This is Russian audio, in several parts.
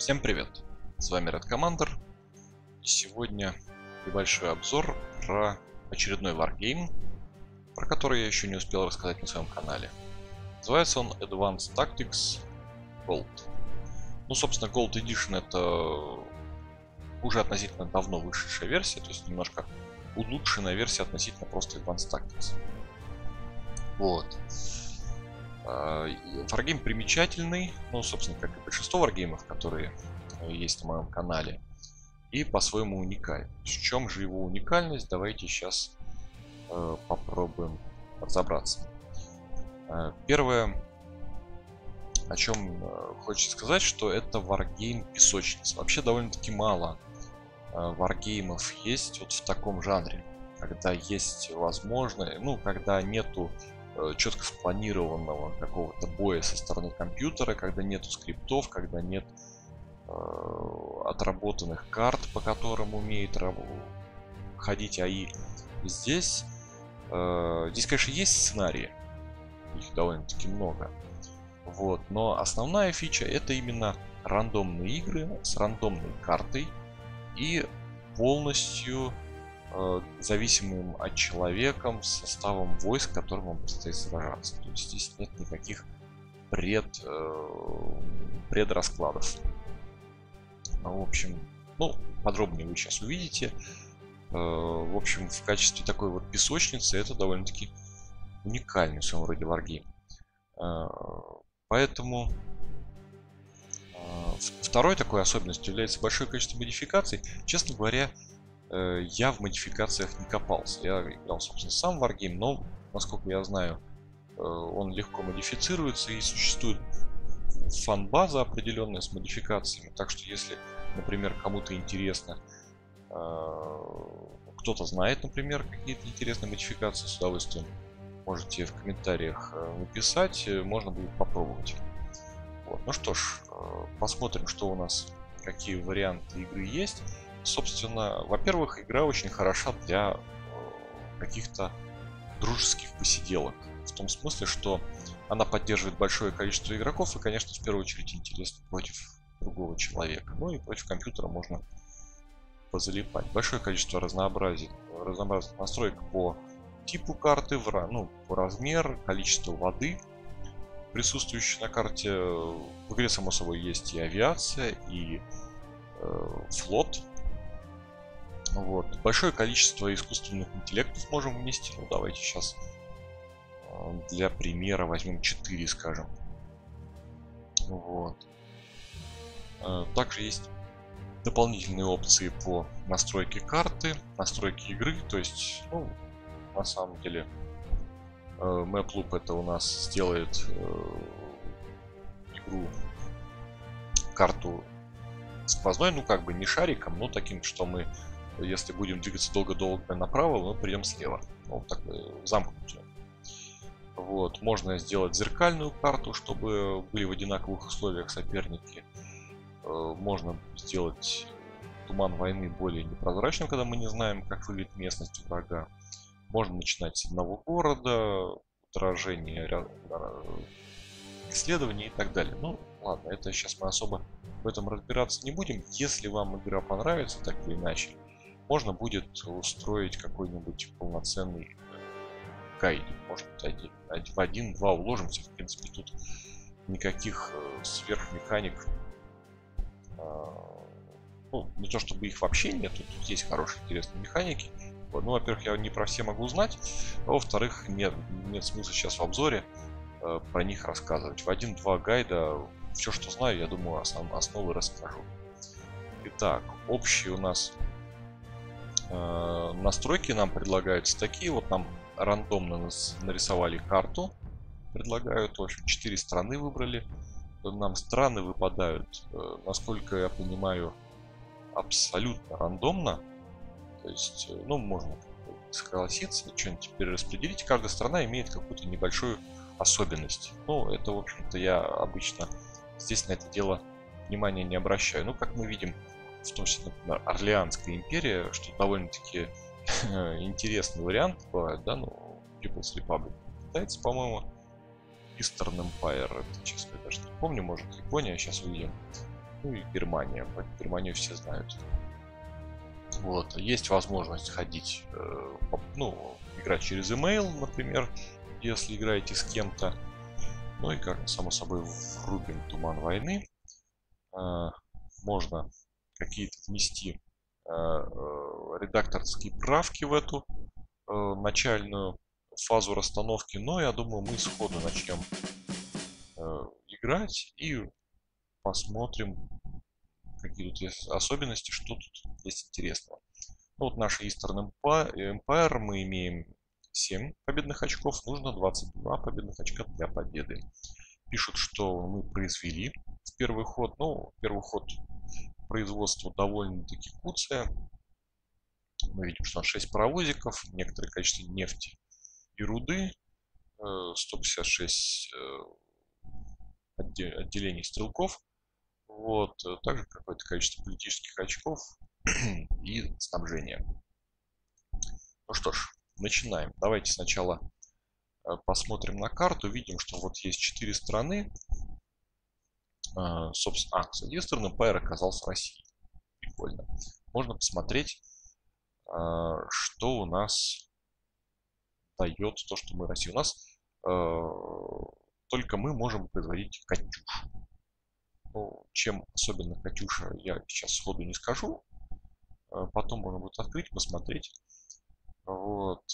Всем привет! С вами Red Commander. И сегодня небольшой обзор про очередной Wargame, про который я еще не успел рассказать на своем канале. Называется он Advanced Tactics Gold. Ну, собственно, Gold Edition это уже относительно давно вышедшая версия, то есть немножко улучшенная версия относительно просто Advanced Tactics. Вот. Wargame примечательный, ну, собственно, как и большинство варгеймов, которые есть на моем канале, и по-своему уникальный. В чем же его уникальность? Давайте сейчас попробуем разобраться. Первое, о чем хочется сказать, что это Wargame песочница. Вообще довольно-таки мало варгеймов есть вот в таком жанре, когда есть возможность, ну, когда нету четко спланированного какого-то боя со стороны компьютера, когда нету скриптов, когда нет отработанных карт, по которым умеет ходить АИ. Здесь, конечно, есть сценарии, их довольно-таки много. Вот, но основная фича это именно рандомные игры с рандомной картой и полностью зависимым от человека составом войск, которым вам предстоит сражаться. То есть здесь нет никаких предраскладов. В общем, ну, подробнее вы сейчас увидите. В общем, в качестве такой вот песочницы это довольно-таки уникальный в своем роде варгейм. Поэтому второй такой особенностью является большое количество модификаций. Честно говоря, я в модификациях не копался. Я играл, собственно, сам Wargame, но, насколько я знаю, он легко модифицируется и существует фан-база определенная с модификациями. Так что, если, например, кому-то интересно, кто-то знает, например, какие-то интересные модификации, с удовольствием можете в комментариях написать, можно будет попробовать. Вот. Ну что ж, посмотрим, что у нас, какие варианты игры есть. Собственно, во-первых, игра очень хороша для каких-то дружеских посиделок. В том смысле, что она поддерживает большое количество игроков и, конечно, в первую очередь интересно против другого человека. Ну и против компьютера можно позалипать. Большое количество разнообразных настроек по типу карты, по размеру, количеству воды, присутствующей на карте. В игре, само собой, есть и авиация, и флот. Вот. Большое количество искусственных интеллектов можем внести. Ну, давайте сейчас для примера возьмем 4, скажем. Вот. Также есть дополнительные опции по настройке карты, настройке игры. То есть, ну, на самом деле, MapLoop это у нас сделает игру, карту сквозной, ну, как бы не шариком, но таким, что мы, если будем двигаться долго-долго направо, мы придем слева. Вот так замкнутую. Вот. Можно сделать зеркальную карту, чтобы были в одинаковых условиях соперники. Можно сделать туман войны более непрозрачным, когда мы не знаем, как выглядит местность врага. Можно начинать с одного города, отражение, исследований и так далее. Ну, ладно, это сейчас мы особо в этом разбираться не будем. Если вам игра понравится, так или иначе, можно будет устроить какой-нибудь полноценный гайд. Может быть, в один-два уложимся. В принципе, тут никаких сверхмеханик, ну, не то чтобы их вообще нет, тут есть хорошие, интересные механики. Ну, во-первых, я не про все могу узнать, а во-вторых, нет смысла сейчас в обзоре про них рассказывать. В один-два гайда все, что знаю, я думаю, основы расскажу. Итак, общие у нас настройки нам предлагаются такие. Вот нам рандомно нарисовали карту. Предлагают, в общем, 4 страны выбрали. Нам страны выпадают, насколько я понимаю, абсолютно рандомно. То есть, ну, можно согласиться, что-нибудь перераспределить. Каждая страна имеет какую-то небольшую особенность. Ну, это, в общем-то, я обычно здесь на это дело внимания не обращаю. Ну, как мы видим, в том числе, например, Орлеанская империя, что довольно-таки интересный вариант бывает, да, ну, People's Republic. Китайцы, по-моему, Eastern Empire, это, честно, я даже не помню, может, Япония, сейчас увидим. Ну и Германия. Германию все знают. Вот. Есть возможность ходить, ну, играть через email, например, если играете с кем-то. Ну и, как само собой, врубим Туман войны. Можно какие-то внести редакторские правки в эту начальную фазу расстановки. Но я думаю, мы сходу начнем играть и посмотрим, какие тут есть особенности, что тут есть интересного. Ну, вот наш Eastern Empire, мы имеем 7 победных очков, нужно 22 победных очка для победы. Пишут, что мы произвели в первый ход. Ну, первый ход производства довольно-таки куцое. Мы видим, что у нас 6 паровозиков, некоторое количество нефти и руды, 156 отделений стрелков. Вот, также какое-то количество политических очков и снабжения. Ну что ж, начинаем. Давайте сначала посмотрим на карту. Видим, что вот есть 4 страны. Собственно, с одной стороны, Empire оказался в России. Прикольно. Можно посмотреть, что у нас дает то, что мы Россия. У нас только мы можем производить «Катюш». Ну, чем особенно «Катюша», я сейчас сходу не скажу. Потом можно будет открыть, посмотреть. Вот.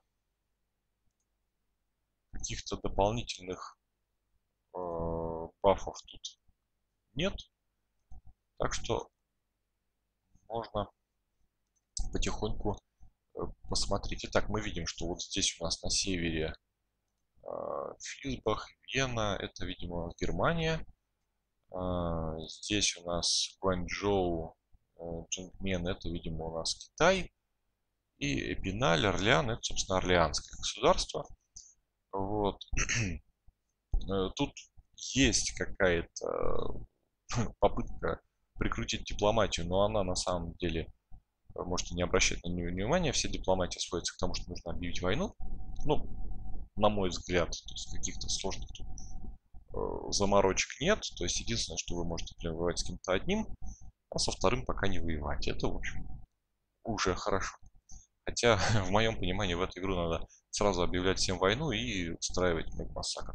Каких-то дополнительных бафов тут нет. Так что можно потихоньку посмотреть. Итак, мы видим, что вот здесь у нас на севере Флисбах, Вена. Это, видимо, Германия. Здесь у нас Гуанчжоу, Джинкмен. Это, видимо, у нас Китай. И Эпиналь, Орлеан. Это, собственно, Орлеанское государство. Вот. Тут есть какая-то попытка прикрутить дипломатию, но она на самом деле, можете не обращать на нее внимания, вся дипломатия сводится к тому, что нужно объявить войну. Ну, на мой взгляд, то есть каких-то сложных тут заморочек нет. То есть единственное, что вы можете воевать с кем-то одним, а со вторым пока не воевать. Это, в общем, уже хорошо. Хотя, в моем понимании, в эту игру надо сразу объявлять всем войну и устраивать массакр.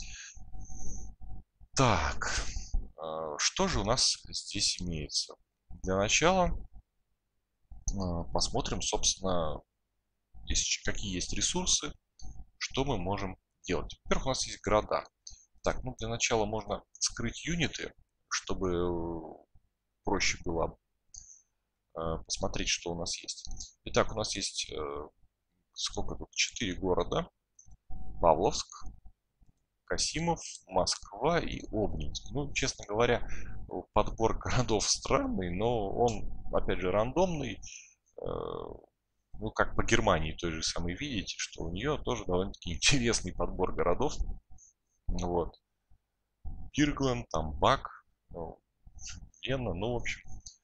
Так, что же у нас здесь имеется? Для начала посмотрим, собственно, какие есть ресурсы, что мы можем делать. Во-первых, у нас есть города. Так, ну для начала можно скрыть юниты, чтобы проще было посмотреть, что у нас есть. Итак, у нас есть сколько тут? 4 города. Павловск, Касимов, Москва и Обнинск. Ну, честно говоря, подбор городов странный, но он, опять же, рандомный. Ну, как по Германии той же самой видите, что у нее тоже довольно-таки интересный подбор городов. Вот. Биргленд, там Бак, Вена, ну, в общем,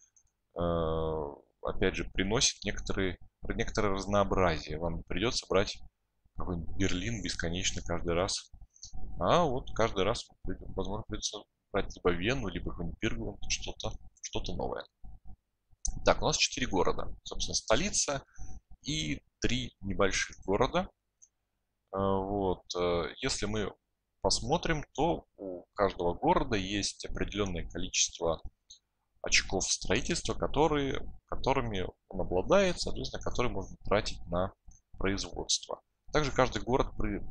опять же, приносит некоторое разнообразие. Вам не придется брать какой-нибудь Берлин бесконечно каждый раз. А вот каждый раз, возможно, придется брать либо Вену, либо какой-нибудь Биргленд, что-то новое. Так, у нас 4 города. Собственно, столица и 3 небольших города. Вот. Если мы посмотрим, то у каждого города есть определенное количество очков строительства, которыми он обладает, соответственно, которые можно тратить на производство. Также каждый город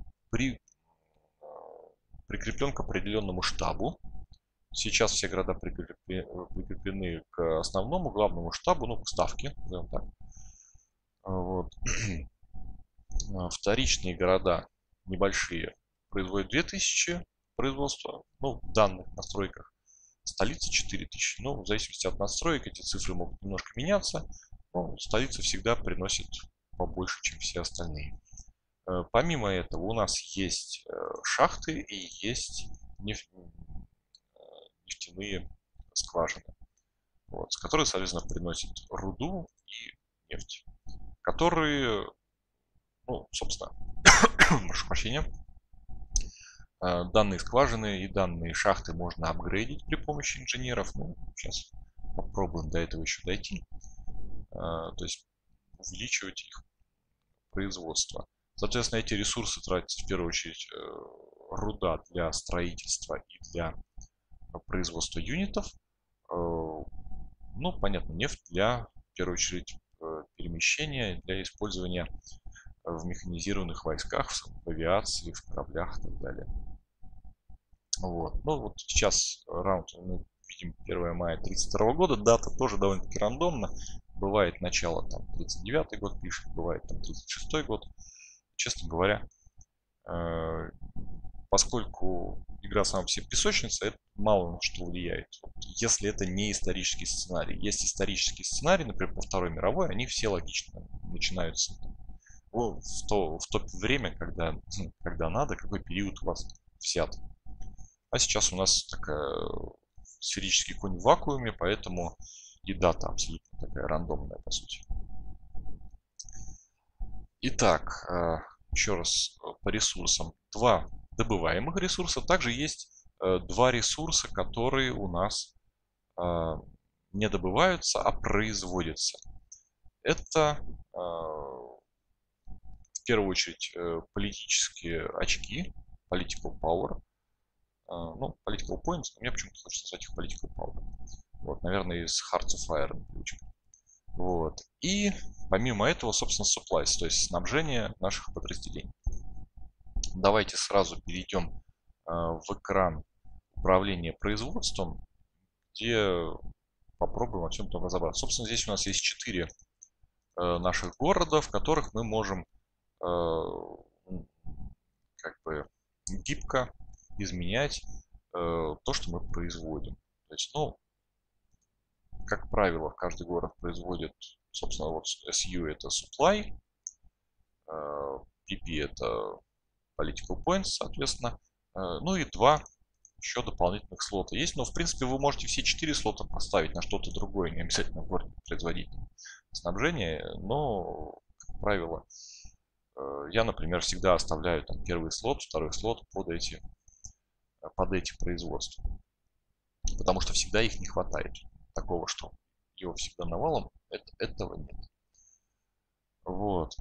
прикреплен к определенному штабу. Сейчас все города прикреплены к основному главному штабу, ну, к ставке, назовем так. Вот. Вторичные города небольшие производят 2000 производства, ну, в данных настройках. Столица 4000. Ну, в зависимости от настроек эти цифры могут немножко меняться, но столица всегда приносит побольше, чем все остальные. Помимо этого у нас есть шахты и есть нефтяные скважины, вот, с которых, соответственно, приносят руду и нефть, которые, ну, собственно, прошу прощения, Данные скважины и данные шахты можно апгрейдить при помощи инженеров. Ну, сейчас попробуем до этого еще дойти. То есть увеличивать их производство. Соответственно, эти ресурсы тратятся в первую очередь руда для строительства и для производства юнитов. Ну, понятно, нефть для, в первую очередь, перемещения, для использования в механизированных войсках, в авиации, в кораблях и так далее. Вот. Ну, вот сейчас раунд мы видим 1 мая 1932 года. Дата тоже довольно-таки рандомна. Бывает начало там 39-й год пишет, бывает там 36-й год. Честно говоря, поскольку игра сама по себе песочница, это мало на что влияет. Если это не исторический сценарий. Есть исторический сценарий, например, по Второй мировой, они все логично начинаются в то время, когда надо, какой период у вас взят. А сейчас у нас такая сферический конь в вакууме, поэтому и дата абсолютно такая рандомная, по сути. Итак, еще раз по ресурсам. Два добываемых ресурса. Также есть два ресурса, которые у нас не добываются, а производятся. Это в первую очередь политические очки, political power. Ну, political points, но мне почему-то хочется назвать их political power. Вот, наверное, из Hearts of Iron ключка. Вот. И помимо этого, собственно, supplies, то есть снабжение наших подразделений. Давайте сразу перейдем в экран управления производством, где попробуем во всем этом разобраться. Собственно, здесь у нас есть 4 наших города, в которых мы можем как бы гибко изменять то, что мы производим. То есть, ну, как правило, каждый город производит, собственно, вот SU это supply, PP это political points, соответственно, ну и 2 еще дополнительных слота есть. Но, в принципе, вы можете все 4 слота поставить на что-то другое, не обязательно в город производить снабжение, но, как правило, я, например, всегда оставляю там первый слот, второй слот под эти производства. Потому что всегда их не хватает. Такого, что его всегда навалом, этого нет. Вот.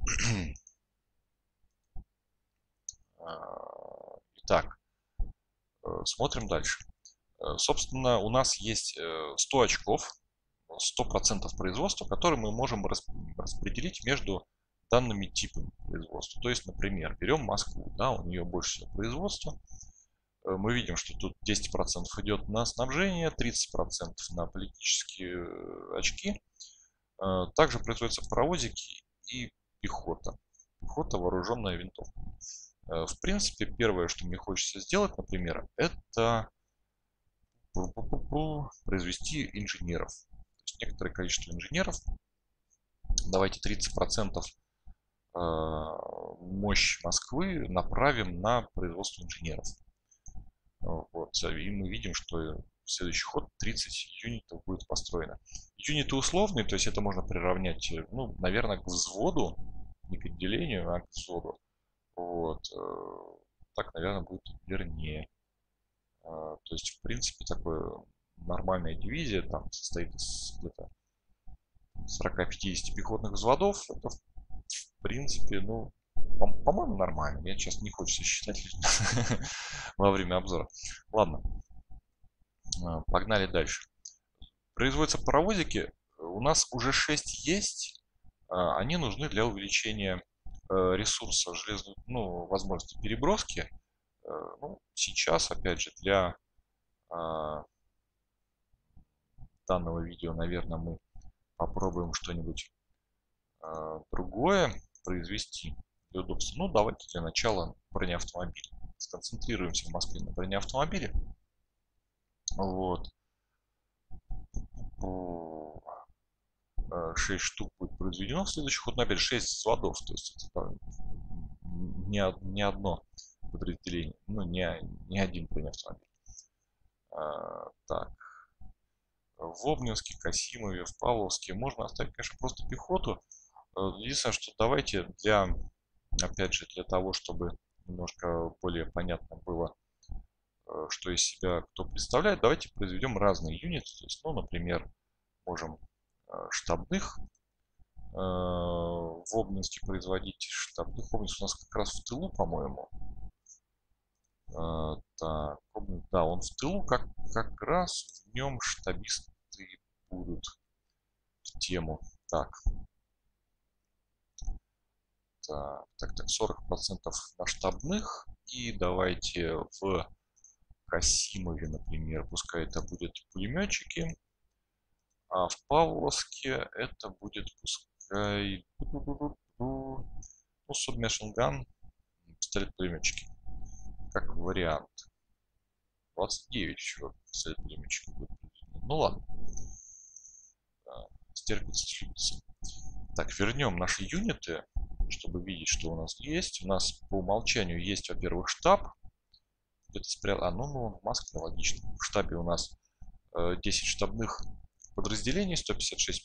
Итак, смотрим дальше. Собственно, у нас есть 100 очков, 100% производства, которые мы можем распределить между данными типами производства. То есть, например, берем Москву, да, у нее больше всего производства. Мы видим, что тут 10% идет на снабжение, 30% на политические очки. Также производятся паровозики и пехота. Пехота, вооруженная винтовкой. В принципе, первое, что мне хочется сделать, например, это произвести инженеров. То есть некоторое количество инженеров. Давайте 30% мощь Москвы направим на производство инженеров. Вот. И мы видим, что в следующий ход 30 юнитов будет построено. Юниты условные, то есть это можно приравнять, ну, наверное, к взводу, не к отделению, а к взводу. Вот. Так, наверное, будет вернее. То есть, в принципе, такая нормальная дивизия, там состоит из где-то 40-50 пехотных взводов. Это, в принципе, ну, по-моему, нормально. Мне сейчас не хочется считать во время обзора. Ладно. Погнали дальше. Производятся паровозики. У нас уже 6 есть. Они нужны для увеличения ресурса железной, ну, возможности переброски. Ну, сейчас, опять же, для данного видео, наверное, мы попробуем что-нибудь другое произвести для удобства. Ну, давайте для начала бронеавтомобиль. Сконцентрируемся в Москве на бронеавтомобиле. Вот. 6 штук будет произведено в следующий ход. Но опять 6 взводов. То есть это не одно подразделение. Ну, не один бронеавтомобиль. Так. В Обнинске, Касимове, в Павловске можно оставить, конечно, просто пехоту. Единственное, что давайте опять же, для того, чтобы немножко более понятно было что из себя кто представляет. Давайте произведем разные юниты. То есть, ну, например, можем штабных в области производить. Штабных область у нас как раз в тылу, по-моему. Так, да, он в тылу, как раз в нем штабисты будут в тему. Так, 40% на штабных. И давайте в Касимове, например, пускай это будет пулеметчики. А в Павловске это будет пускай ну, Submachine Gun, пистолет-пулеметчики. Как вариант. 29 еще пистолет-пулеметчики будет. Ну ладно. Стерпится, слюбится. Так, вернем наши юниты, чтобы видеть, что у нас есть. У нас по умолчанию есть, во-первых, штаб. Где-то спрятан. Ну, маска, логично. В штабе у нас 10 штабных подразделений, 156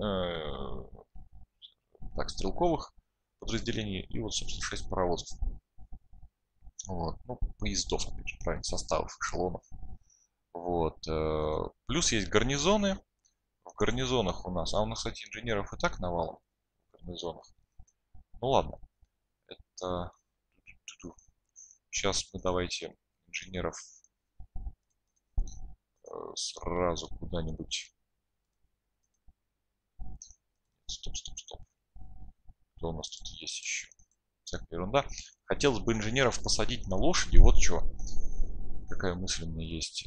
стрелковых подразделений и вот, собственно, 6 паровозов. Вот. Ну, поездов, опять же, правильно, составов, эшелонов. Вот. Плюс есть гарнизоны. В гарнизонах у нас, у нас, кстати, инженеров и так навалом в гарнизонах. Ну ладно. Это... Сейчас мы давайте инженеров сразу куда-нибудь. Стоп. Что у нас тут есть еще? Всякая ерунда. Хотелось бы инженеров посадить на лошади. Вот что. Какая мысль у меня есть.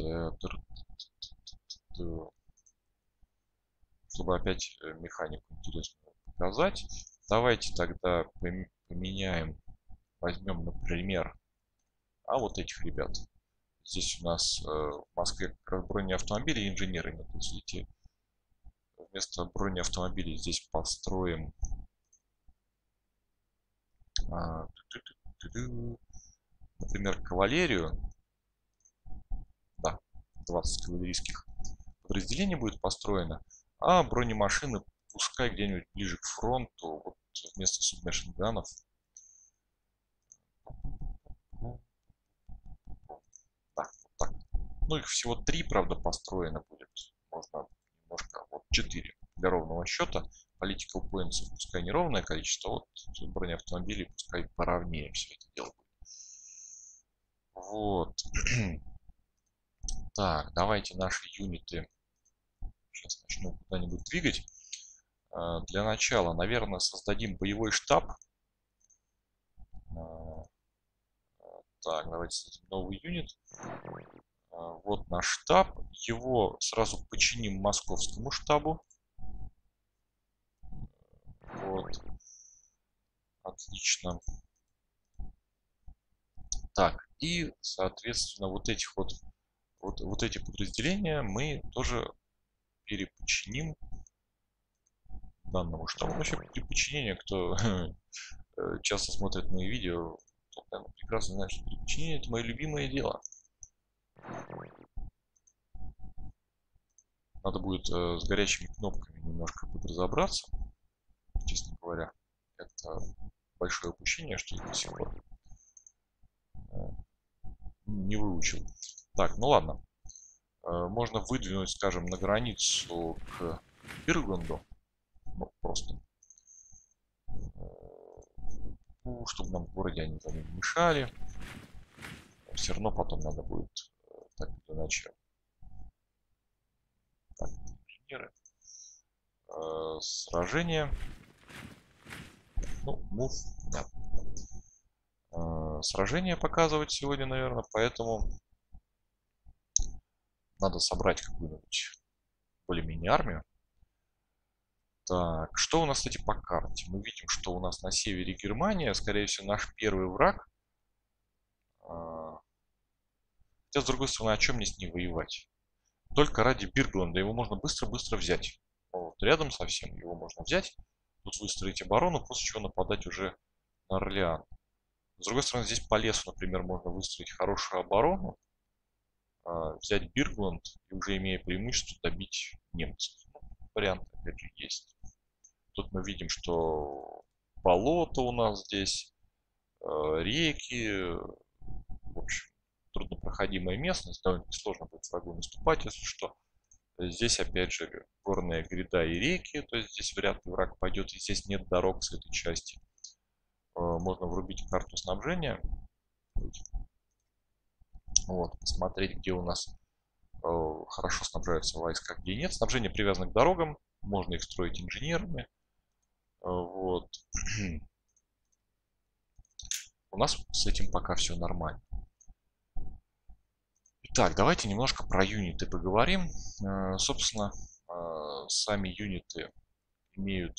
Чтобы опять механику интересную показать. Давайте тогда поменяем. Возьмем, например, вот этих ребят. Здесь у нас в Москве как раз бронеавтомобили и инженеры нет. Видите, вместо бронеавтомобилей здесь построим например, кавалерию. Да, 20 кавалерийских подразделений будет построено. А бронемашины пускай где-нибудь ближе к фронту. Вот вместо субмашинганов. Да, вот так. Ну, их всего 3, правда, построено будет. Можно немножко, вот 4 для ровного счета. Political points пускай не ровное количество, вот бронеавтомобилей пускай поровнее все это дело будет. Вот. Так, давайте наши юниты сейчас начну куда-нибудь двигать. Для начала, наверное, создадим боевой штаб. Так, давайте создадим новый юнит. Вот наш штаб. Его сразу подчиним московскому штабу. Вот. Отлично. Так, и, соответственно, вот эти подразделения мы тоже переподчиним данному штабу. Вообще, переподчинение, кто часто смотрит мои видео, тот, наверное, прекрасно знает, что переподчинение — это мое любимое дело. Надо будет с горячими кнопками немножко подразобраться, честно говоря. Это большое упущение, что я до сих пор не выучил. Так, ну ладно. Можно выдвинуть, скажем, на границу к Биргунду. Ну, просто. Чтобы нам в городе они там не мешали. Все равно потом надо будет так или иначе. Так, инженеры. Сражение. Ну, мув. Да. Сражение показывать сегодня, наверное, поэтому надо собрать какую-нибудь более-менее армию. Так, что у нас, кстати, по карте? Мы видим, что у нас на севере Германия, скорее всего, наш первый враг. Хотя, с другой стороны, о чем мне с ней воевать? Только ради Биргланда его можно быстро-быстро взять. Вот, рядом совсем его можно взять. Тут выстроить оборону, после чего нападать уже на Орлеан. С другой стороны, здесь по лесу, например, можно выстроить хорошую оборону, взять Биргланд и уже имея преимущество добить немцев. Вариант, опять же, есть. Тут мы видим, что болото у нас здесь, реки, в общем, проходимая местность, довольно сложно будет врагу наступать, если что. Здесь опять же горная гряда и реки, то есть здесь вряд ли враг пойдет, и здесь нет дорог с этой части. Можно врубить карту снабжения, вот, посмотреть, где у нас хорошо снабжаются войска, где нет. Снабжение привязано к дорогам, можно их строить инженерами. Вот. У нас с этим пока все нормально. Итак, давайте немножко про юниты поговорим. Собственно, сами юниты имеют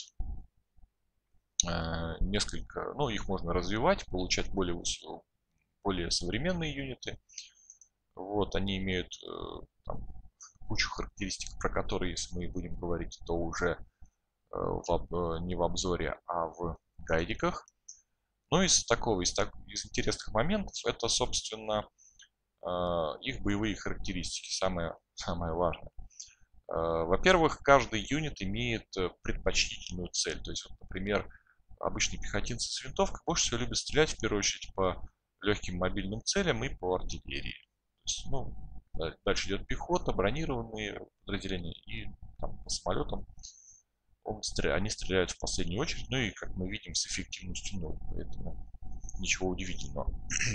несколько, ну, их можно развивать, получать более современные юниты. Вот, они имеют там, кучу характеристик, про которые, если мы будем говорить, то уже не в обзоре, а в гайдиках. Ну, из интересных моментов, это, собственно, их боевые характеристики, самое важное. Во-первых, каждый юнит имеет предпочтительную цель. То есть, вот, например, обычные пехотинцы с винтовкой больше всего любят стрелять в первую очередь по легким мобильным целям и по артиллерии. То есть, ну, дальше идет пехота, бронированные подразделения и там, по самолетам. Они стреляют в последнюю очередь, ну и, как мы видим, с эффективностью 0, поэтому ничего удивительного.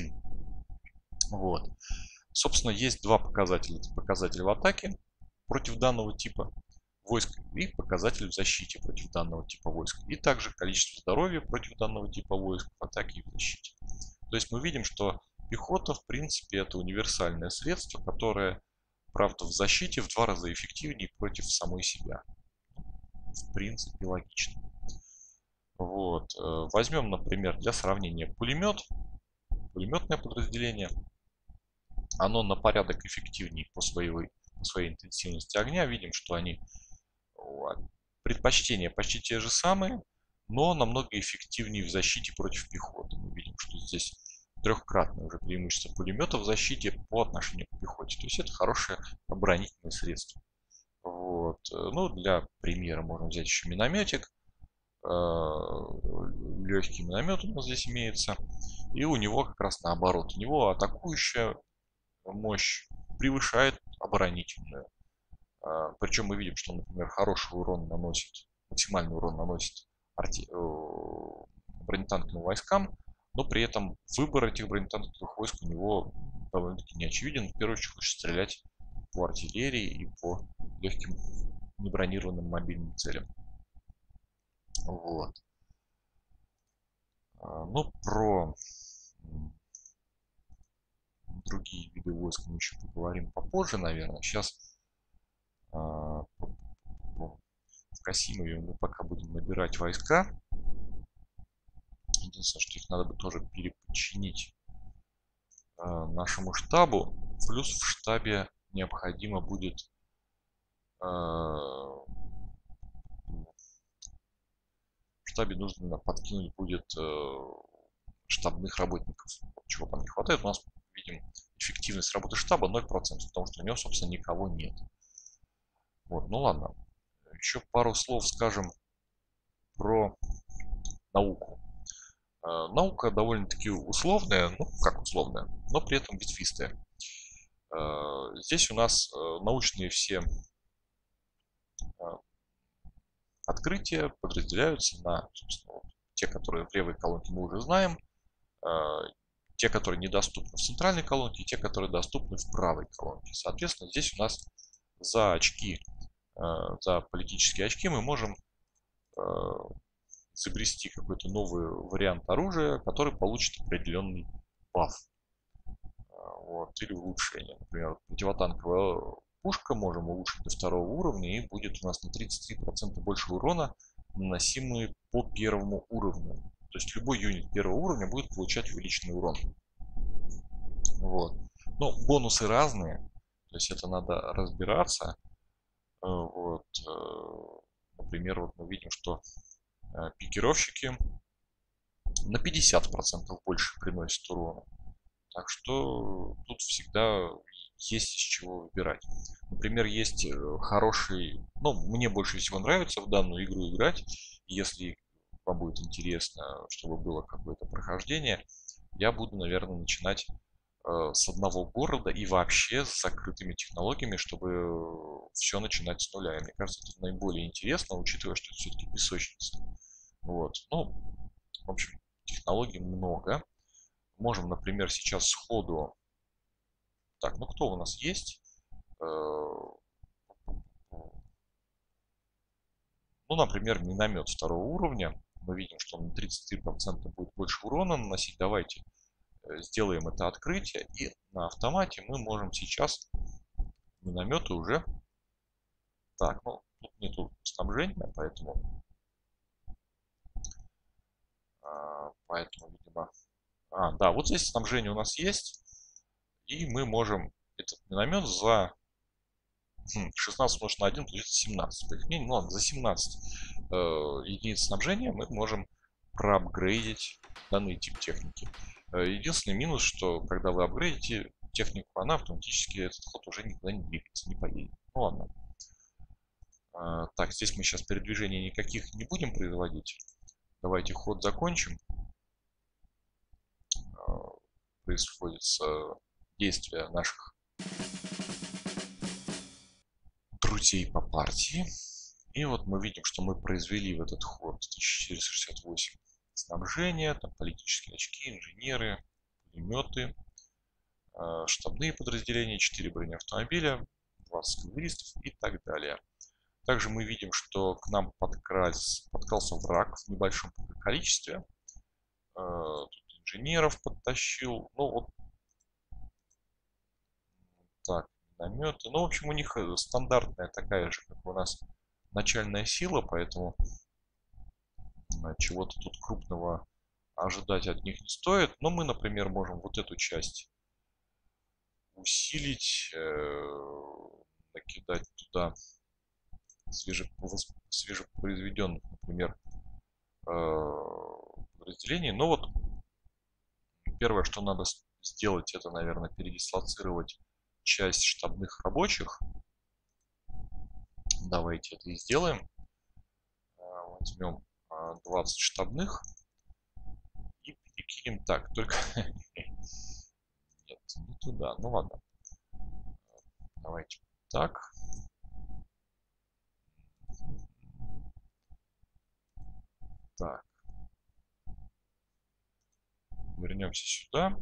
Вот. Собственно, есть два показателя. Это показатель в атаке против данного типа войск и показатель в защите против данного типа войск. И также количество здоровья против данного типа войск в атаке и в защите. То есть мы видим, что пехота, в принципе, это универсальное средство, которое, правда, в защите в 2 раза эффективнее против самой себя. В принципе, логично. Вот. Возьмем, например, для сравнения пулемет. Пулеметное подразделение. Оно на порядок эффективнее по своей интенсивности огня. Видим, что они предпочтения почти те же самые, но намного эффективнее в защите против пехоты. Мы видим, что здесь трехкратное уже преимущество пулемета в защите по отношению к пехоте. То есть это хорошее оборонительное средство. Вот. Ну, для примера можно взять еще минометик. Легкий миномет у нас здесь имеется. И у него как раз наоборот. У него атакующая мощь превышает оборонительную. Причем мы видим, что, например, хороший урон наносит, максимальный урон наносит бронетанковым войскам, но при этом выбор этих бронетанковых войск у него довольно-таки не очевиден. В первую очередь хочет стрелять по артиллерии и по легким небронированным мобильным целям. Вот. Ну, про другие виды войск мы еще поговорим попозже, наверное. Сейчас в Касимове мы пока будем набирать войска. Единственное, что их надо бы тоже переподчинить нашему штабу. Плюс в штабе необходимо будет в штабе нужно подкинуть будет штабных работников. Чего там не хватает? У нас, видим, эффективность работы штаба 0%, потому что у него, собственно, никого нет. Вот, ну ладно. Еще пару слов скажем про науку. Наука довольно-таки условная, ну как условная, но при этом ветвистая. Здесь у нас научные все открытия подразделяются на, собственно, те, которые в левой колонке мы уже знаем, те, которые недоступны в центральной колонке, и те, которые доступны в правой колонке. Соответственно, здесь у нас за очки, за политические очки мы можем изобрести какой-то новый вариант оружия, который получит определенный баф. Вот, или улучшение. Например, противотанковая пушка можем улучшить до 2-го уровня, и будет у нас на 33% больше урона, наносимый по 1-му уровню. То есть любой юнит 1-го уровня будет получать увеличенный урон. Вот. Но бонусы разные, то есть это надо разбираться. Вот. Например, вот мы видим, что пикировщики на 50% больше приносят урона. Так что тут всегда есть из чего выбирать. Например, есть хороший... Ну, мне больше всего нравится в данную игру играть. Если вам будет интересно, чтобы было какое-то прохождение, я буду, наверное, начинать с одного города и вообще с закрытыми технологиями, чтобы все начинать с нуля. И мне кажется, это наиболее интересно, учитывая, что это все-таки песочница. Вот. Ну, в общем, технологий много. Можем, например, сейчас сходу... Так, ну кто у нас есть? Ну, например, миномет второго уровня. Мы видим, что он на 33% будет больше урона наносить. Давайте сделаем это открытие. И на автомате мы можем сейчас минометы уже... Так, ну, тут нету снабжения, поэтому... видимо... да, вот здесь снабжение у нас есть. И мы можем этот миномет за 16 умножить на 1 получится 17. По их мнению, ну ладно, за 17 единиц снабжения мы можем проапгрейдить данный тип техники. Единственный минус, что когда вы апгрейдите технику, она автоматически, этот ход уже никуда не двигается, не поедет. Ну ладно. Так, здесь мы сейчас передвижений никаких не будем производить. Давайте ход закончим. Происходит действие наших друзей по партии. И вот мы видим, что мы произвели в этот ход 1468 снабжения, там политические очки, инженеры, пулеметы, штабные подразделения, 4 бронеавтомобиля, 20 кавалеристов и так далее. Также мы видим, что к нам подкрался враг в небольшом количестве. Тут инженеров подтащил. Ну вот так, минометы. Ну, в общем, у них стандартная такая же, как у нас, начальная сила, поэтому чего-то тут крупного ожидать от них не стоит. Но мы, например, можем вот эту часть усилить, накидать туда свежепроизведенных, например, подразделений. Но вот первое, что надо сделать, это, наверное, передислоцировать часть штабных рабочих. Давайте это и сделаем. Возьмем 20 штабных и перекинем так. Только нет, не туда. Ну ладно. Давайте так. Так. Вернемся сюда.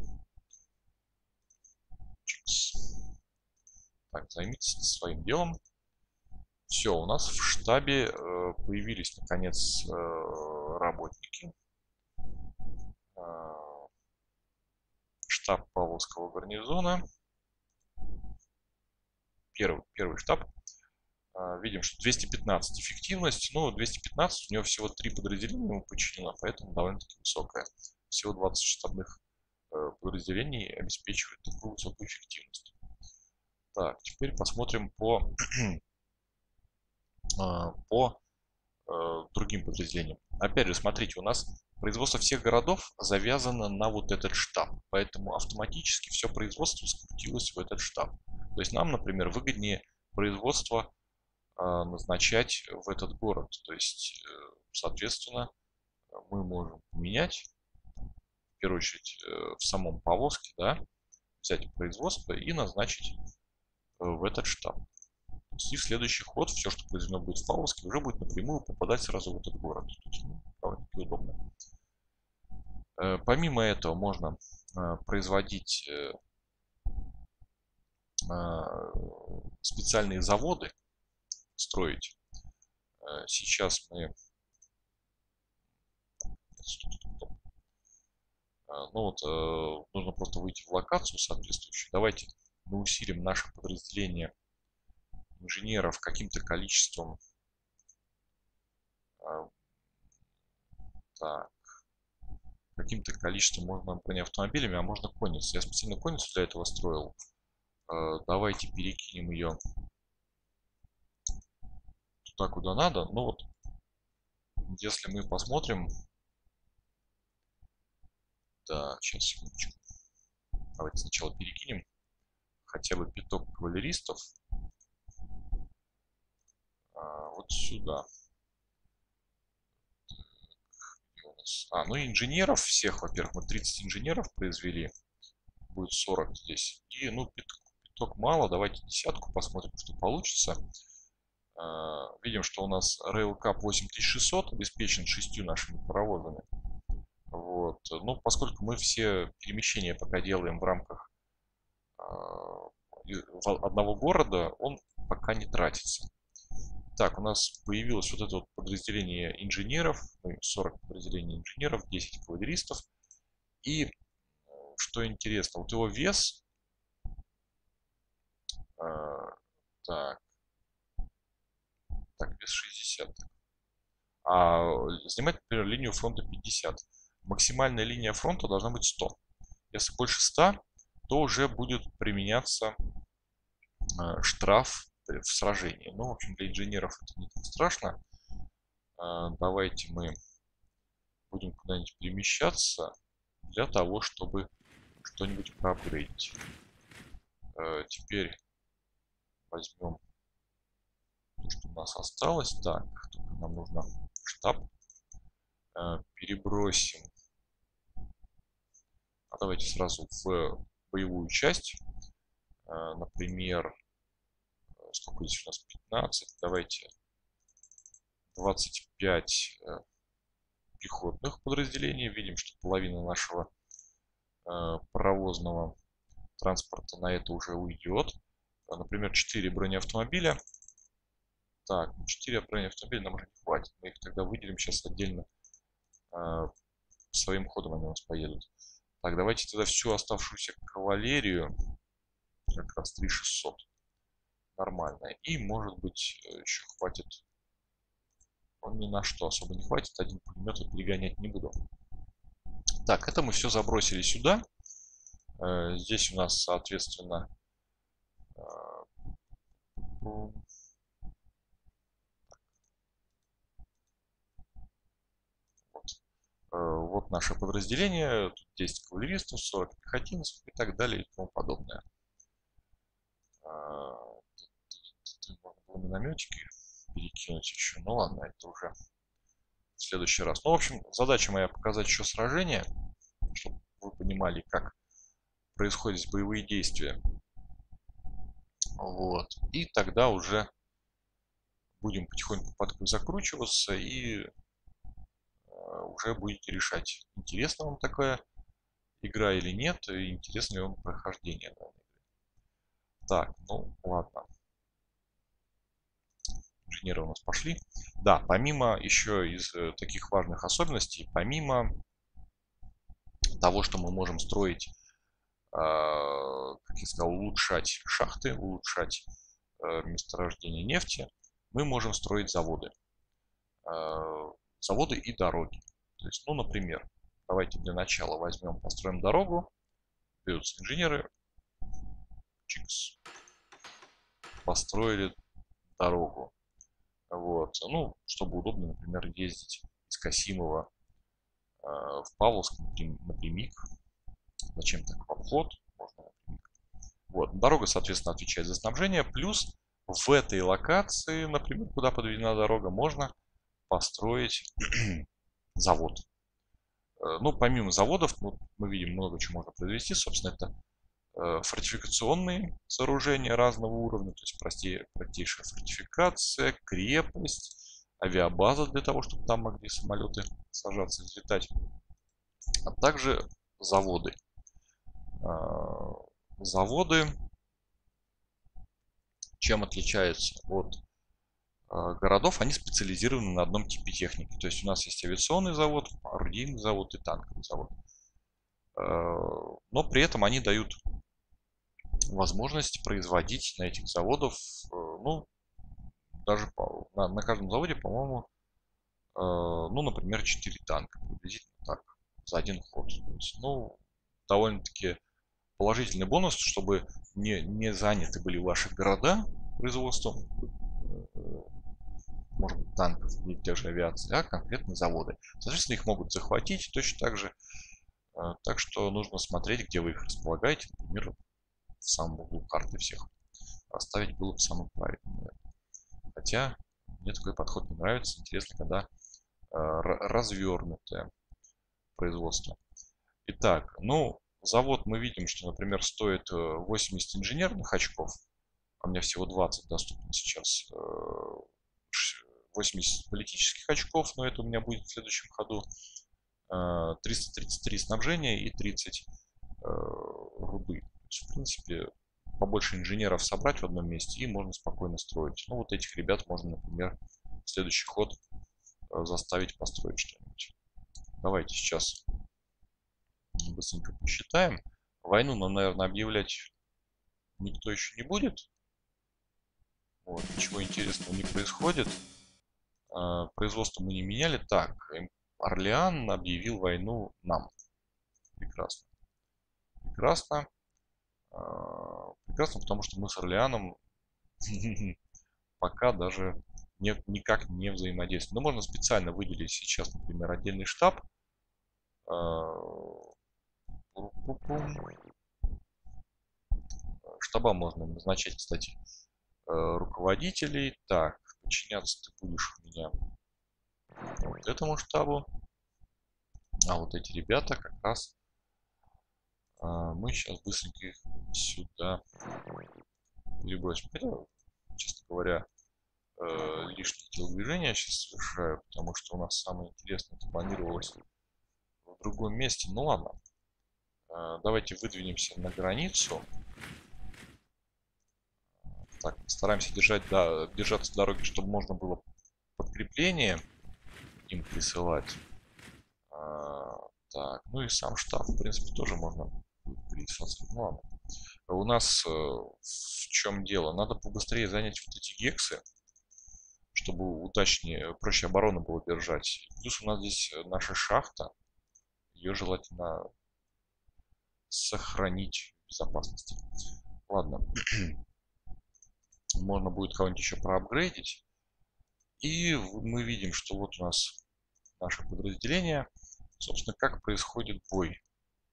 Так, займитесь своим делом. Все, у нас в штабе появились наконец работники. Штаб Павловского гарнизона. Первый штаб. Видим, что 215 эффективность. Ну, 215, у него всего 3 подразделения ему подчинено, поэтому довольно-таки высокая. Всего 20 штабных подразделений обеспечивают такую высокую эффективность. Так, теперь посмотрим по другим подразделениям. Опять же, смотрите, у нас производство всех городов завязано на вот этот штаб, поэтому автоматически все производство скрутилось в этот штаб. То есть нам, например, выгоднее производство назначать в этот город. То есть, соответственно, мы можем поменять, в первую очередь, в самом Павловске, да, взять производство и назначить в этот штаб. И в следующий ход все, что произведено будет в Павловске, уже будет напрямую попадать сразу в этот город. То есть, довольно-таки удобно. Помимо этого можно производить специальные заводы, строить. Сейчас мы... Ну вот, нужно просто выйти в локацию соответствующую. Давайте мы усилим наше подразделение инженеров каким-то количеством. Так. Каким-то количеством можно бронеавтомобилями, а можно конницу. Я специально конницу для этого строил. Давайте перекинем ее туда, куда надо. Ну вот, если мы посмотрим... Так, сейчас, секундочку. Давайте сначала перекинем хотя бы пяток кавалеристов вот сюда. Ну инженеров всех, во-первых, мы 30 инженеров произвели. будет 40 здесь. И, ну, пяток мало. Давайте десятку посмотрим, что получится. Видим, что у нас RailCap 8600 обеспечен 6 нашими паровозами. Вот. Ну, поскольку мы все перемещения пока делаем в рамках одного города, он пока не тратится. Так, у нас появилось вот это вот подразделение инженеров, 40 подразделений инженеров, 10 кавалеристов. И что интересно, вот его вес, так, вес 60. А занимать, например, линию фронта 50. Максимальная линия фронта должна быть 100. Если больше 100, то уже будет применяться штраф в сражении. Ну, в общем, для инженеров это не так страшно. Давайте мы будем куда-нибудь перемещаться для того, чтобы что-нибудь проапгрейдить. Теперь возьмем то, что у нас осталось. Так, только нам нужно штаб. Перебросим. Давайте сразу в боевую часть. Например, сколько здесь у нас? 15. Давайте 25 пехотных подразделений. Видим, что половина нашего паровозного транспорта на это уже уйдет. Например, 4 бронеавтомобиля. Так, 4 бронеавтомобиля нам уже не хватит. Мы их тогда выделим сейчас отдельно. Своим ходом они у нас поедут. Так, давайте тогда всю оставшуюся кавалерию. Как раз 3600. Нормально. И, может быть, еще хватит. Он ни на что особо не хватит. Один пулемет я перегонять не буду. Так, это мы все забросили сюда. Здесь у нас, соответственно, вот наше подразделение. Тут 10 кавалеристов, 40 пехотинцев и так далее и тому подобное. Можно было минометчики перекинуть еще. Ну ладно, это уже в следующий раз. Ну, в общем, задача моя показать еще сражение, чтобы вы понимали, как происходят боевые действия. Вот. И тогда уже будем потихоньку закручиваться и уже будете решать, интересна вам такая игра или нет, и интересно ли вам прохождение данной игры. Так, ну ладно. Инженеры у нас пошли. Да, помимо еще из таких важных особенностей, помимо того, что мы можем строить, как я сказал, улучшать шахты, улучшать месторождение нефти, мы можем строить заводы. Заводы и дороги. То есть, ну, например, давайте для начала возьмем, построим дорогу. Берутся инженеры. Чикс. Построили дорогу. Вот. Ну, чтобы удобно, например, ездить из Касимова в Павловск напрямик. Зачем так в обход? Можно напрямик. Вот. Дорога, соответственно, отвечает за снабжение. Плюс в этой локации, например, куда подведена дорога, можно построить завод. Ну, помимо заводов, мы видим много чего можно произвести. Собственно, это фортификационные сооружения разного уровня, то есть простейшая фортификация, крепость, авиабаза для того, чтобы там могли самолеты сажаться и взлетать, а также заводы. Заводы чем отличаются от городов? Они специализированы на одном типе техники. То есть у нас есть авиационный завод, орудийный завод и танковый завод. Но при этом они дают возможность производить на этих заводах, ну, даже на каждом заводе, по-моему, ну, например, 4 танка, приблизительно так, за один ход. То есть, ну, довольно-таки положительный бонус, чтобы не заняты были ваши города производством, может быть, танков или те же авиации, а конкретно заводы. Соответственно, их могут захватить точно так же. Так что нужно смотреть, где вы их располагаете. Например, в самом углу карты всех оставить было бы самым правильным. Хотя мне такой подход не нравится. Интересно, когда развернутое производство. Итак, ну, Завод мы видим, что, например, стоит 80 инженерных очков, а у меня всего 20 доступно сейчас. 80 политических очков, но это у меня будет в следующем ходу. 333 снабжения и 30 руды. То есть, в принципе, побольше инженеров собрать в одном месте и можно спокойно строить. Ну, вот этих ребят можно, например, в следующий ход заставить построить что-нибудь. Давайте сейчас быстренько посчитаем. Войну нам, наверное, объявлять никто еще не будет. Вот, ничего интересного не происходит. Производство мы не меняли. Так, Орлеан объявил войну нам. Прекрасно. Прекрасно. Прекрасно, потому что мы с Орлеаном пока даже никак не взаимодействуем. Но можно специально выделить сейчас, например, отдельный штаб. Штаба можно назначать, кстати, руководителей. Так, подчиняться ты будешь у меня вот этому штабу. А вот эти ребята как раз мы сейчас быстренько их сюда перебросим. Хотя, честно говоря, лишние телодвижения сейчас совершаю, потому что у нас самое интересное это планировалось в другом месте. Ну ладно. Давайте выдвинемся на границу. Так, стараемся держаться дороги, чтобы можно было подкрепление им присылать. Так, ну и сам штаб, в принципе, тоже можно пересылать. Ну ладно. У нас в чем дело? Надо побыстрее занять вот эти гексы, чтобы удачнее, проще оборону было держать. Плюс у нас здесь наша шахта. Ее желательно сохранить в безопасности. Ладно. Можно будет кого-нибудь еще проапгрейдить. И мы видим, что вот у нас наше подразделение. Собственно, как происходит бой.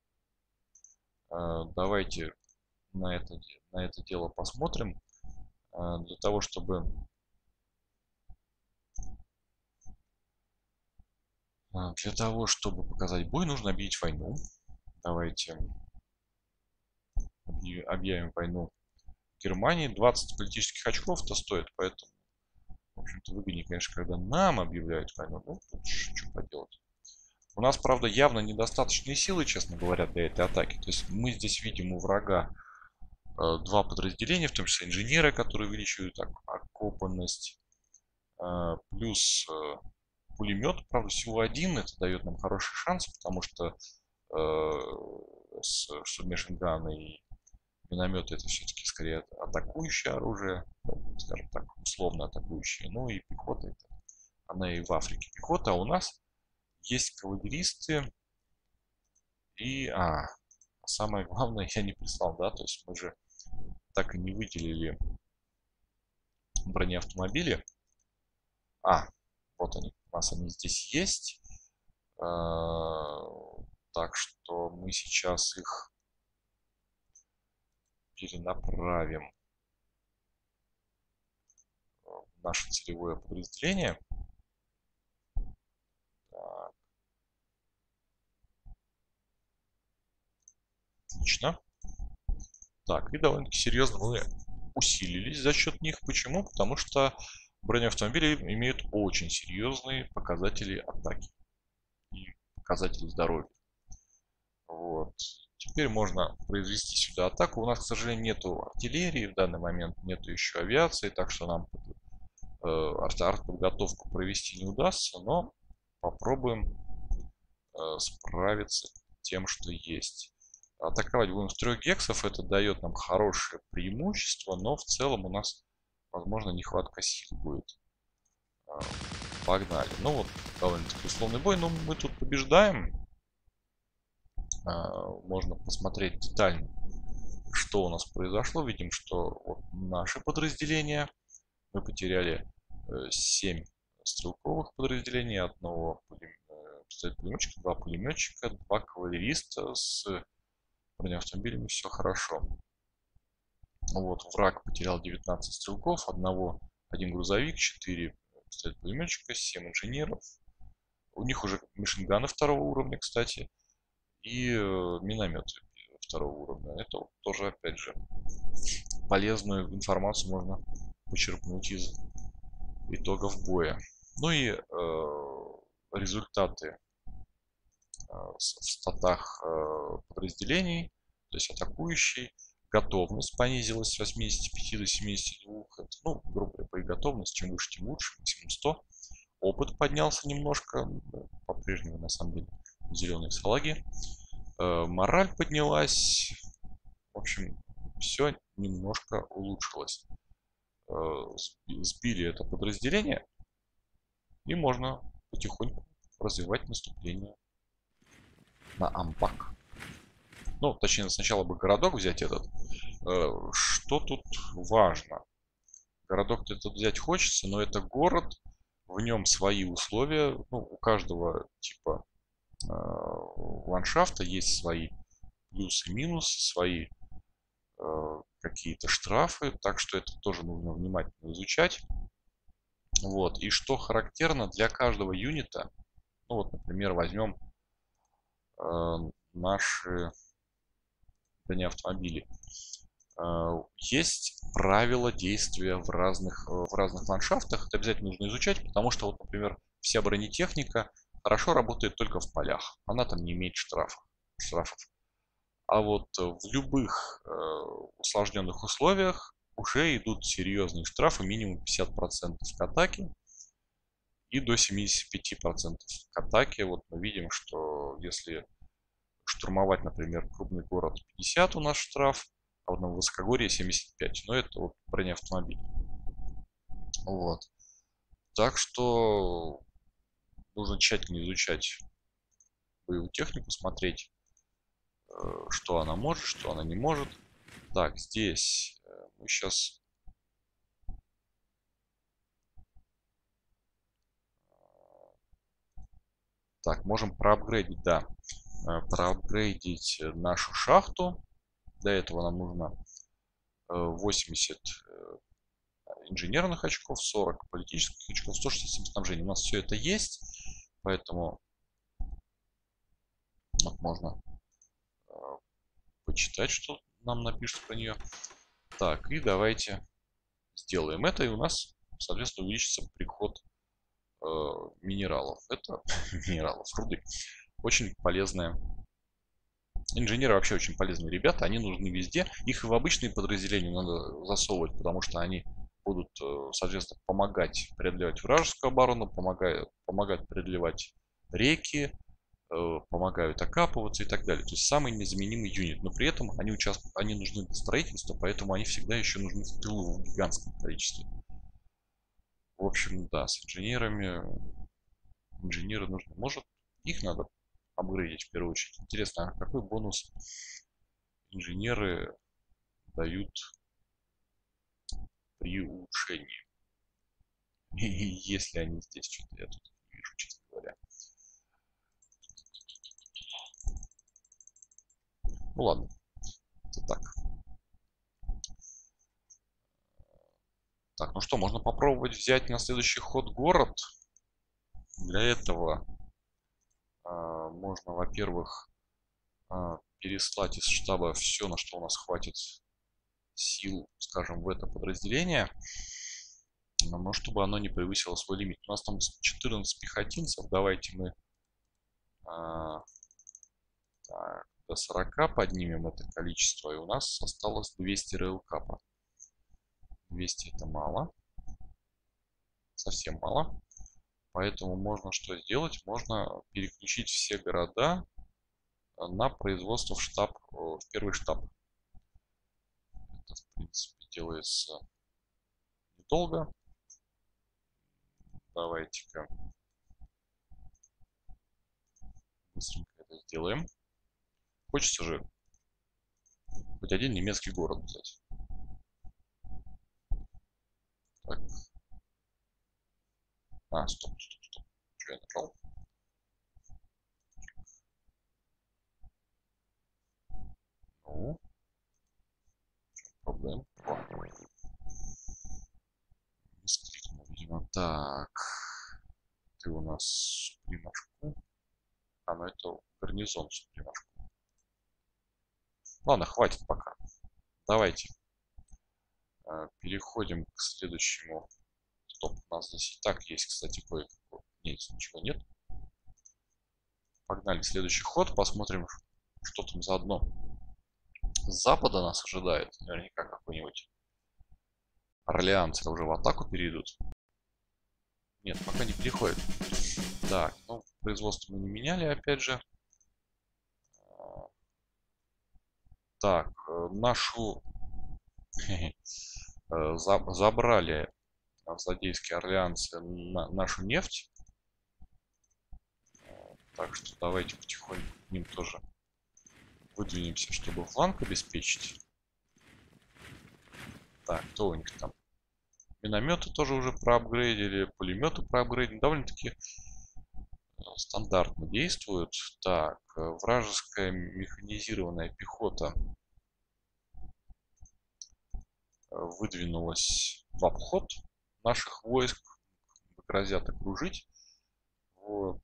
Давайте на это дело посмотрим. Для того, чтобы показать бой, нужно объявить войну. Давайте объявим войну Германии. 20 политических очков-то стоит, поэтому, в общем-то, выгоднее, конечно, когда нам объявляют войну. Ну, тут что поделать. У нас, правда, явно недостаточные силы, честно говоря, для этой атаки. То есть мы здесь видим у врага два подразделения, в том числе инженеры, которые увеличивают окопанность. Плюс пулемет, правда, всего один. Это дает нам хороший шанс, потому что субмешин-ганы и минометы это все-таки скорее атакующее оружие, скажем так, условно атакующее. Ну и пехота, она и в Африке пехота, а у нас есть кавалеристы и... самое главное, я не прислал, да, то есть мы же так и не выделили бронеавтомобили. Вот они, у нас они здесь есть. Так что мы сейчас их перенаправим в наше целевое подразделение. Так. Отлично. Так, и довольно-таки серьезно мы усилились за счет них. Почему? Потому что бронеавтомобили имеют очень серьезные показатели атаки и показатели здоровья. Вот. Теперь можно произвести сюда атаку. У нас, к сожалению, нету артиллерии в данный момент, нету еще авиации, так что нам артподготовку провести не удастся, но попробуем справиться с тем, что есть. Атаковать будем с 3 гексов, это дает нам хорошее преимущество, но в целом у нас, возможно, нехватка сил будет. Погнали. Ну вот, довольно-таки условный бой, но мы тут побеждаем. Можно посмотреть детально, что у нас произошло. Видим, что вот наше подразделение. Мы потеряли 7 стрелковых подразделений, одного пулеметчика, 2 пулеметчика, 2 кавалериста с бронеавтомобилями. Все хорошо. Вот, враг потерял 19 стрелков, один грузовик, 4 пулеметчика, 7 инженеров. У них уже машинганы 2-го уровня, кстати. И минометы второго уровня. Это вот тоже, опять же, полезную информацию можно почерпнуть из итогов боя. Ну и результаты в статах подразделений, то есть атакующий. Готовность понизилась с 85 до 72. Это, ну, грубо говоря, боеготовность. Чем выше, тем лучше. Максимум 100. Опыт поднялся немножко. По-прежнему, на самом деле, зеленые салаги. Мораль поднялась. В общем, все немножко улучшилось. Сбили это подразделение. И можно потихоньку развивать наступление на Ампак. Ну, точнее, сначала бы городок взять этот. Что тут важно? Городок-то этот взять хочется, но это город, в нем свои условия. Ну, у каждого типа ландшафта есть свои плюсы и минусы, свои какие-то штрафы, так что это тоже нужно внимательно изучать. Вот. И что характерно для каждого юнита, ну вот, например, возьмем наши бронеавтомобили. Есть правила действия в разных ландшафтах. Это обязательно нужно изучать, потому что, вот, например, вся бронетехника хорошо работает только в полях. Она там не имеет штрафов. А вот в любых усложненных условиях уже идут серьезные штрафы, минимум 50% к атаке и до 75% к атаке. Вот мы видим, что если штурмовать, например, крупный город, 50 у нас штраф, а вот на высокогорье 75. Но это вот бронеавтомобиль. Вот. Так что нужно тщательно изучать боевую технику, смотреть, что она может, что она не может. Так, здесь мы сейчас так можем проапгрейдить, да, проапгрейдить нашу шахту. Для этого нам нужно 80 инженерных очков, 40 политических очков, 167 снабжений. У нас все это есть, поэтому вот можно почитать, что нам напишут про нее. Так, и давайте сделаем это, и у нас, соответственно, увеличится приход минералов. Это минералов, руды. Очень полезная. Инженеры вообще очень полезные ребята, они нужны везде. Их и в обычные подразделения надо засовывать, потому что они будут, соответственно, помогать преодолевать вражескую оборону, помогать преодолевать реки, помогают окапываться и так далее. То есть самый незаменимый юнит. Но при этом они нужны для строительства, поэтому они всегда еще нужны в тылу в гигантском количестве. В общем, да, с инженерами инженеры нужны. Может, их надо апгрейдить в первую очередь. Интересно, а какой бонус инженеры дают при улучшении? И если они здесь, что-то я тут не вижу, честно говоря. Ну ладно, это так. Так, ну что, можно попробовать взять на следующий ход город. Для этого можно, во-первых, переслать из штаба все, на что у нас хватит сил, скажем, в это подразделение. Но чтобы оно не превысило свой лимит. У нас там 14 пехотинцев. Давайте мы так, до 40 поднимем это количество. И у нас осталось 200 рейлкапа. 200 это мало. Совсем мало. Поэтому можно что сделать? Можно переключить все города на производство в первый штаб. Это, в принципе, делается недолго. Давайте-ка быстренько это сделаем. Хочется же хоть один немецкий город взять. Так. Стоп. Что я нажал? Ну, проблем. Мискликнул, видимо. Так. Ты у нас супримашку. Ну это гарнизон супримашку. Ладно, хватит пока. Давайте переходим к следующему. Стоп, у нас здесь и так есть, кстати, кое-какое. Нет, ничего нет. Погнали следующий ход, посмотрим, что там заодно. С запада нас ожидает наверняка какой-нибудь орлеанцы уже в атаку перейдут. Нет, пока не переходит. Так, ну, производство мы не меняли, опять же. Так, нашу... Забрали злодейские орлеанцы нашу нефть. Так что давайте потихоньку к ним тоже выдвинемся, чтобы фланг обеспечить. Так, кто у них там? Минометы тоже уже проапгрейдили, пулеметы проапгрейдили. Довольно-таки стандартно действуют. Так, вражеская механизированная пехота выдвинулась в обход наших войск. Грозят окружить. Вот.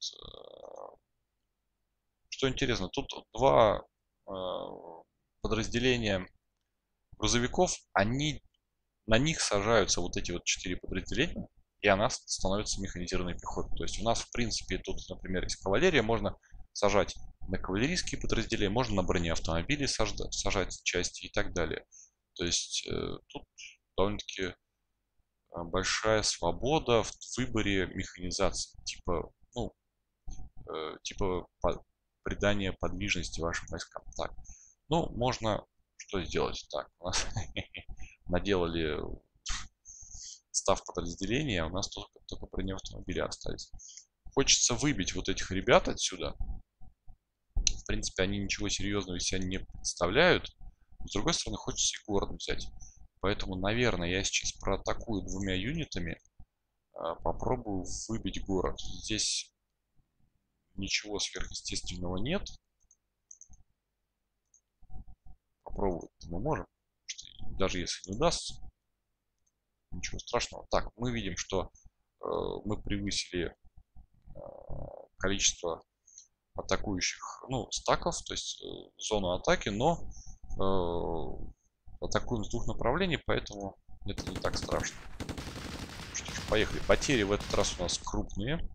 Что интересно, тут два подразделения грузовиков, на них сажаются вот эти вот 4 подразделения, и она становится механизированной пехотой. То есть у нас, в принципе, тут, например, есть кавалерия, можно сажать на кавалерийские подразделения, можно на бронеавтомобили сажать части и так далее. То есть тут довольно-таки большая свобода в выборе механизации, типа придания подвижности вашим войскам. Так, ну, можно что сделать? Так, у нас наделали став подразделения, у нас только бронеавтомобили остались. Хочется выбить вот этих ребят отсюда. В принципе, они ничего серьезного из себя не представляют. С другой стороны, хочется и город взять. Поэтому, наверное, я сейчас проатакую 2 юнитами. Попробую выбить город. Здесь ничего сверхъестественного нет. Попробовать мы можем. Даже если не удастся, ничего страшного. Так, мы видим, что мы превысили количество атакующих, ну, стаков, то есть зону атаки, но атакуем с 2 направлений, поэтому это не так страшно. Что ж, поехали. Потери в этот раз у нас крупные.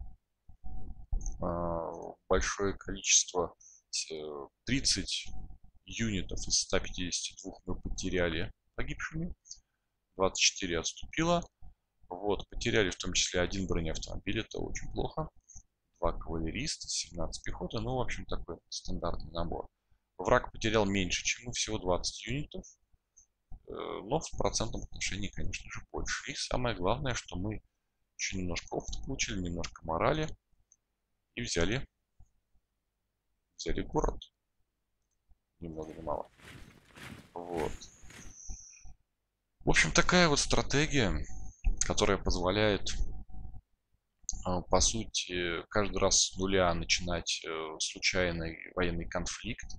Большое количество, 30 юнитов из 152 мы потеряли погибшими. 24 отступило. Вот, потеряли в том числе 1 бронеавтомобиль, это очень плохо. 2 кавалериста, 17 пехоты, ну, в общем, такой стандартный набор. Враг потерял меньше, чем мы, всего 20 юнитов. Но в процентном отношении, конечно же, больше. И самое главное, что мы еще немножко опыта получили, немножко морали. И взяли город. Ни много ни мало. Вот. В общем, такая вот стратегия, которая позволяет, по сути, каждый раз с нуля начинать случайный военный конфликт.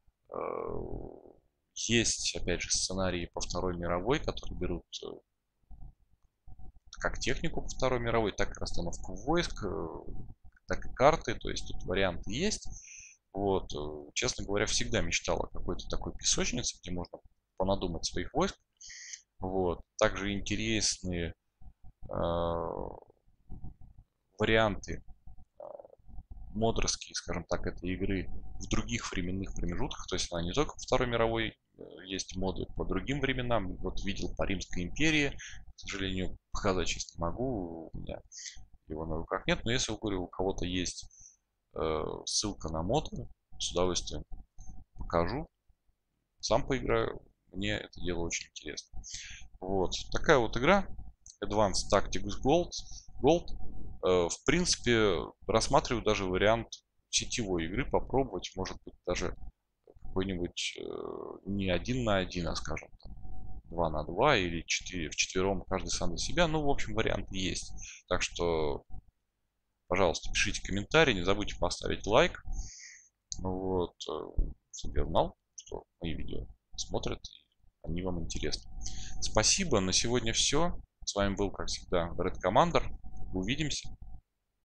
Есть, опять же, сценарии по Второй мировой, которые берут как технику по Второй мировой, так и расстановку войск, так и карты. То есть тут варианты есть. Вот, честно говоря, всегда мечтал о какой-то такой песочнице, где можно понадумать своих войск. Вот. Также интересные варианты модерские, скажем так, этой игры в других временных промежутках. То есть она не только по Второй мировой, есть моды по другим временам. Вот видел по Римской империи, к сожалению, показать сейчас не могу, у меня его на руках нет. Но если, говорю, у кого-то есть ссылка на моды, с удовольствием покажу, сам поиграю. Мне это дело очень интересно. Вот такая вот игра Advanced Tactics Gold. В принципе, рассматриваю даже вариант сетевой игры попробовать. Может быть, даже какой-нибудь не 1 на 1, а, скажем, 2 на 2 или 4 вчетвером, каждый сам за себя. Ну, в общем, варианты есть. Так что, пожалуйста, пишите комментарии, не забудьте поставить лайк. Вот, чтобы я знал, что мои видео смотрят, и они вам интересны. Спасибо, на сегодня все. С вами был, как всегда, Red Commander. Увидимся.